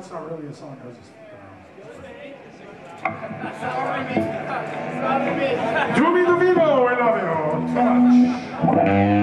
that's not really a song. That's just. Do me the vino, I love you. Touch.